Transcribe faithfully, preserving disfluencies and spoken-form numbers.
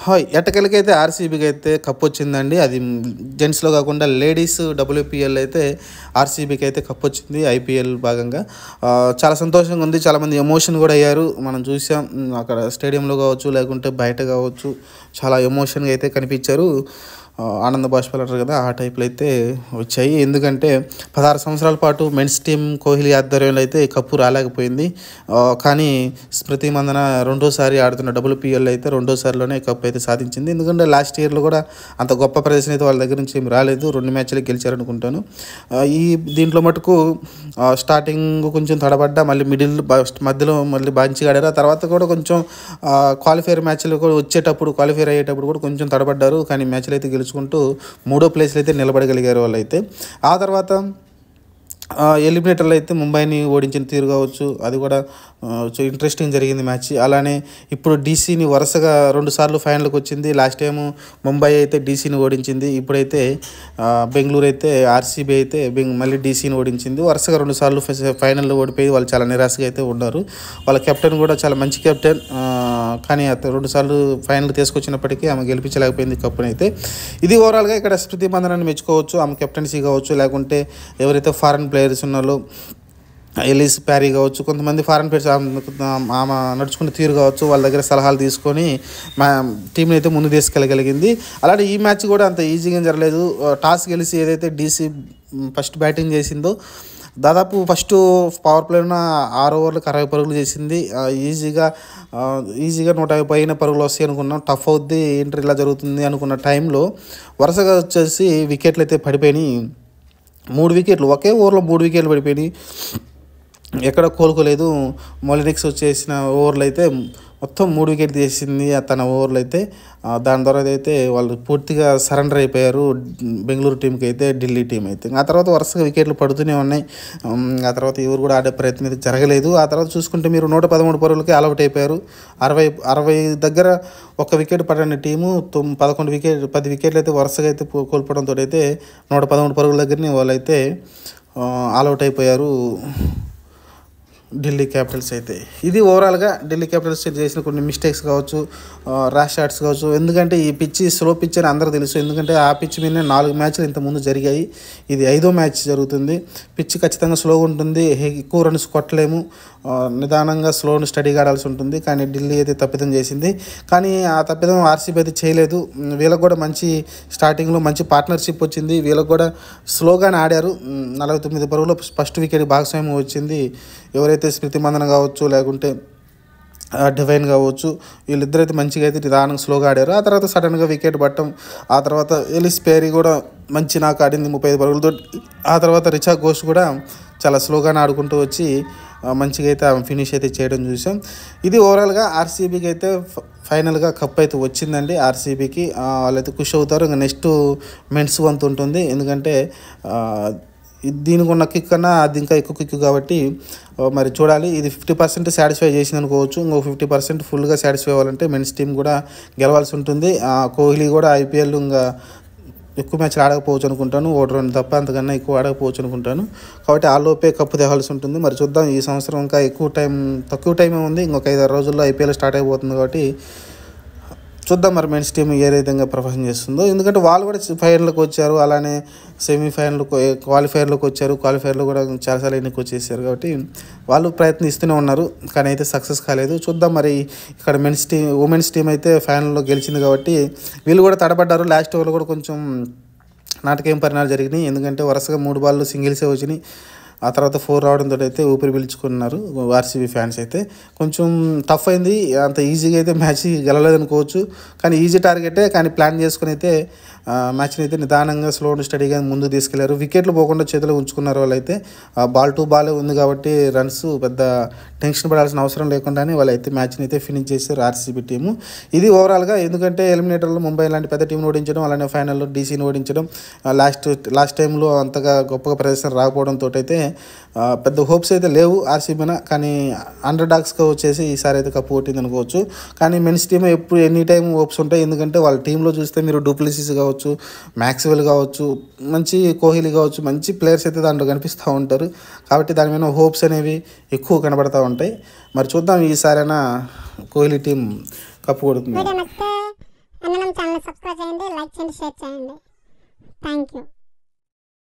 Hi ఎట్టకేలకైతే ఆర్సీబీకి అయితే cup వచ్చిందండి. అది జెంట్స్లో కాకుండా లేడీస్ డబ్ల్యూపీఎల్ అయితే ఆర్సీబీకి అయితే కప్ వచ్చింది ఐపీఎల్ భాగంగా. చాలా సంతోషంగా ఉంది. చాలామంది ఎమోషన్ కూడా అయ్యారు. మనం చూసాం అక్కడ స్టేడియంలో కావచ్చు, లేకుంటే బయట కావచ్చు, చాలా ఎమోషన్గా అయితే కనిపించారు. ఆనంద బాష్పాలు అంటారు కదా, ఆ టైప్లో అయితే వచ్చాయి. ఎందుకంటే పదహారు సంవత్సరాల పాటు మెన్స్ టీం కోహ్లీ ఆధ్వర్యంలో అయితే కప్పు రాలేకపోయింది. కానీ స్మృతి మందన రెండోసారి ఆడుతున్న డబ్ల్యూపీఎల్ అయితే రెండోసారిలోనే కప్పు అయితే సాధించింది. ఎందుకంటే లాస్ట్ ఇయర్లో కూడా అంత గొప్ప ప్రదర్శన అయితే వాళ్ళ దగ్గర నుంచి ఏమి రాలేదు. రెండు మ్యాచ్లు గెలిచారనుకుంటాను. ఈ దీంట్లో మటుకు స్టార్టింగ్ కొంచెం తడబడ్డా, మళ్ళీ మిడిల్ మధ్యలో మళ్ళీ మంచిగా ఆడారు. ఆ తర్వాత కూడా కొంచెం క్వాలిఫైర్ మ్యాచ్లు కూడా వచ్చేటప్పుడు క్వాలిఫైర్ అయ్యేటప్పుడు కూడా కొంచెం తడబడ్డారు. కానీ మ్యాచ్లు అయితే గెలుచుకుంటూ మూడో ప్లేస్లో అయితే నిలబడగలిగారు వాళ్ళు అయితే. ఆ తర్వాత ఎలిమినేటర్లో అయితే ముంబైని ఓడించిన తీరు కావచ్చు, అది కూడా ఇంట్రెస్టింగ్ జరిగింది మ్యాచ్. అలానే ఇప్పుడు డీసీని వరుసగా రెండు సార్లు ఫైనల్కి వచ్చింది. లాస్ట్ టైము ముంబై అయితే డీసీని ఓడించింది. ఇప్పుడైతే బెంగళూరు అయితే ఆర్సీబీ అయితే మళ్ళీ డీసీని ఓడించింది. వరుసగా రెండు సార్లు ఫైనల్లో ఓడిపోయి వాళ్ళు చాలా నిరాశగా అయితే ఉన్నారు. వాళ్ళ కెప్టెన్ కూడా చాలా మంచి కెప్టెన్, కానీ రెండు సార్లు ఫైనల్ తీసుకొచ్చినప్పటికీ ఆమె గెలిపించలేకపోయింది కప్పుని అయితే. ఇది ఓవరాల్గా ఇక్కడ స్మృతి మందనాన్ని మెచ్చుకోవచ్చు. ఆమె కెప్టెన్సీ కావచ్చు, లేకుంటే ఎవరైతే ఫారెన్ ప్లేయర్స్ ఉన్నారో ఎలిస్ ప్యారీ కావచ్చు, కొంతమంది ఫారెన్ ప్లేయర్స్ ఆమె నడుచుకునే తీరు కావచ్చు, వాళ్ళ దగ్గర సలహాలు తీసుకొని మా టీంని అయితే ముందు తీసుకెళ్ళగలిగింది. అలాగే ఈ మ్యాచ్ కూడా అంత ఈజీగా జరగలేదు. టాస్ గెలిచి ఏదైతే డీసీ ఫస్ట్ బ్యాటింగ్ చేసిందో దాదాపు ఫస్ట్ పవర్ ప్లేలో ఆరు ఓవర్లకు అరవై పరుగులు చేసింది. ఈజీగా ఈజీగా నూట యాభై పైన పరుగులు వస్తాయి అనుకున్నాం. టఫ్ అవుద్ది, ఏంటి ఇలా జరుగుతుంది అనుకున్న టైంలో వరుసగా వచ్చేసి వికెట్లు అయితే పడిపోయినాయి. మూడు వికెట్లు ఒకే ఓవర్లో మూడు వికెట్లు పడిపోయినాయి. ఎక్కడ కోలుకోలేదు. మొలినిక్స్ వచ్చేసిన ఓవర్లు అయితే మొత్తం మూడు వికెట్లు తీసింది తన ఓవర్లు అయితే. దాని ద్వారా అయితే వాళ్ళు పూర్తిగా సరెండర్ అయిపోయారు బెంగళూరు టీంకి అయితే, ఢిల్లీ టీం అయితే. ఆ తర్వాత వరుసగా వికెట్లు పడుతూనే ఉన్నాయి. ఆ తర్వాత ఎవరు కూడా ఆడే ప్రయత్నం అయితే జరగలేదు. ఆ తర్వాత చూసుకుంటే మీరు నూట పదమూడు పరుగులకి ఆల్అౌట్ అయిపోయారు. అరవై అరవై దగ్గర ఒక వికెట్ పడిన టీము తొమ్ పదకొండు వికెట్ పది వికెట్లు అయితే వరుసగా అయితే కోల్పోవడంతో అయితే నూట పదమూడు పరుగుల దగ్గరని వాళ్ళైతే ఆల్అౌట్ అయిపోయారు ఢిల్లీ క్యాపిటల్స్ అయితే. ఇది ఓవరాల్గా ఢిల్లీ క్యాపిటల్స్ చేసిన కొన్ని మిస్టేక్స్ కావచ్చు, ర్యాష్ షాట్స్ కావచ్చు. ఎందుకంటే ఈ పిచ్ స్లో పిచ్ అని అందరూ తెలుసు. ఎందుకంటే ఆ పిచ్ మీదనే నాలుగు మ్యాచ్లు ఇంతకుముందు జరిగాయి. ఇది ఐదో మ్యాచ్ జరుగుతుంది. పిచ్ ఖచ్చితంగా స్లోగా ఉంటుంది. ఎక్కువ రన్స్ కొట్టలేము. నిదానంగా స్లోను స్టడీగా ఆడాల్సి ఉంటుంది. కానీ ఢిల్లీ అయితే తప్పిదం చేసింది. కానీ ఆ తప్పిదం ఆర్సీబీ అయితే చేయలేదు. వీళ్ళకి కూడా మంచి స్టార్టింగ్లో మంచి పార్ట్నర్షిప్ వచ్చింది. వీళ్ళకి కూడా స్లోగానే ఆడారు. నలభై తొమ్మిది పరుగులో ఫస్ట్ వికెట్ భాగస్వామ్యం వచ్చింది. ఎవరైతే స్మృతి మందన కావచ్చు, లేకుంటే డివైన్ కావచ్చు, వీళ్ళిద్దరైతే మంచిగా అయితే నిదానంగా స్లోగా ఆడారు. ఆ తర్వాత సడన్గా వికెట్ పట్టడం, ఆ తర్వాత ఎలిస్ ప్యారీ కూడా మంచి నాకు ఆడింది ముప్పై ఐదు పరుగులతో. ఆ తర్వాత రిచా ఘోష్ కూడా చాలా స్లోగానే ఆడుకుంటూ వచ్చి మంచిగా అయితే ఫినిష్ అయితే చేయడం చూసాం. ఇది ఓవరాల్గా ఆర్సీబీకి అయితే ఫైనల్గా కప్ అయితే వచ్చిందండి. ఆర్సీబీకి వాళ్ళైతే ఖుషి అవుతారు. ఇంకా నెక్స్ట్ మెన్స్ వంతు ఉంటుంది. ఎందుకంటే దీనికి ఉన్న కిక్ కన్నా అది ఇంకా ఎక్కువ కిక్ కాబట్టి మరి చూడాలి. ఇది ఫిఫ్టీ పర్సెంట్ సాటిస్ఫై చేసింది అనుకోవచ్చు. ఇంకో ఫిఫ్టీ పర్సెంట్ ఫుల్గా సాటిస్ఫై అవ్వాలంటే మెన్స్ టీం కూడా గెలవాల్సి ఉంటుంది. కోహ్లీ కూడా ఐపీఎల్ ఇంకా ఎక్కువ మ్యాచ్లు ఆడకపోవచ్చు అనుకుంటాను. ఓటు రెండు తప్ప అంతకన్నా ఎక్కువ ఆడకపోవచ్చు అనుకుంటాను. కాబట్టి ఆ లోపే కప్పు తేవాల్సి ఉంటుంది. మరి చూద్దాం. ఈ సంవత్సరం ఇంకా ఎక్కువ టైం తక్కువ టైమే ఉంది. ఇంకొక ఐదారు రోజుల్లో ఐపీఎల్ స్టార్ట్ అయిపోతుంది. కాబట్టి చూద్దాం మరి మెన్స్ టీం ఏ విధంగా ప్రొఫెషన్ చేస్తుందో. ఎందుకంటే వాళ్ళు కూడా ఫైనల్కి వచ్చారు, అలానే సెమీఫైనల్ క్వాలిఫైర్లోకి వచ్చారు. క్వాలిఫైర్లో కూడా చాలాసార్లు ఎన్నిక వచ్చేసారు. కాబట్టి వాళ్ళు ప్రయత్నిస్తూనే ఉన్నారు, కానీ అయితే సక్సెస్ కాలేదు. చూద్దాం మరి. ఇక్కడ మెన్స్ టీం ఉమెన్స్ టీం అయితే ఫైనల్లో గెలిచింది కాబట్టి వీళ్ళు కూడా తడబడ్డారు. లాస్ట్ ఓవర్లో కూడా కొంచెం నాటకీయ పరిణామాలు జరిగినాయి. ఎందుకంటే వరుసగా మూడు బాళ్ళు సింగిల్సే వచ్చినాయి. ఆ తర్వాత ఫోర్ రావడంతో అయితే ఊపిరి పీల్చుకున్నారు ఆర్సీబీ ఫ్యాన్స్ అయితే. కొంచెం టఫ్ అయింది. అంత ఈజీగా అయితే మ్యాచ్ గెలలేదు అనుకోవచ్చు. కానీ ఈజీ టార్గెటే, కానీ ప్లాన్ చేసుకుని అయితే మ్యాచ్ని అయితే నిదానంగా స్లో స్టడీగా ముందుకు తీసుకెళ్లారు. వికెట్లు పోకుండా చేతిలో ఉంచుకున్నారు. వాళ్ళైతే బాల్ టు బాలే ఉంది కాబట్టి రన్స్ పెద్ద టెన్షన్ పడాల్సిన అవసరం లేకుండానే వాళ్ళైతే మ్యాచ్ని అయితే ఫినిష్ చేశారు ఆర్సీబీ టీము. ఇది ఓవరాల్గా. ఎందుకంటే ఎలిమినేటర్లో ముంబై లాంటి పెద్ద టీంని ఓడించడం, అలానే ఫైనల్లో డీసీని ఓడించడం, లాస్ట్ లాస్ట్ టైంలో అంతగా గొప్పగా ప్రదర్శన రాకపోవడంతో అయితే పెద్ద హోప్స్ అయితే లేవు ఆర్సీబీన. కానీ అండర్ డాగ్స్గా వచ్చేసి ఈసారి అయితే కప్పు కొట్టింది అనుకోవచ్చు. కానీ మెన్స్ టీమ్ ఎప్పుడు ఎనీ టైం హోప్స్ ఉంటాయి. ఎందుకంటే వాళ్ళ టీంలో చూస్తే మీరు డూప్లెసిస్ కావచ్చు, మ్యాక్స్వెల్ కావచ్చు, మంచి కోహ్లీ కావచ్చు, మంచి ప్లేయర్స్ అయితే దాంట్లో కనిపిస్తూ ఉంటారు. కాబట్టి దాని మీద హోప్స్ అనేవి ఎక్కువ కనబడతా ఉంటాయి. మరి చూద్దాం ఈసారైనా కోహ్లీ టీం కప్పు కొడుతుంది. చేయండి, షేర్ చేయండి. Thank you.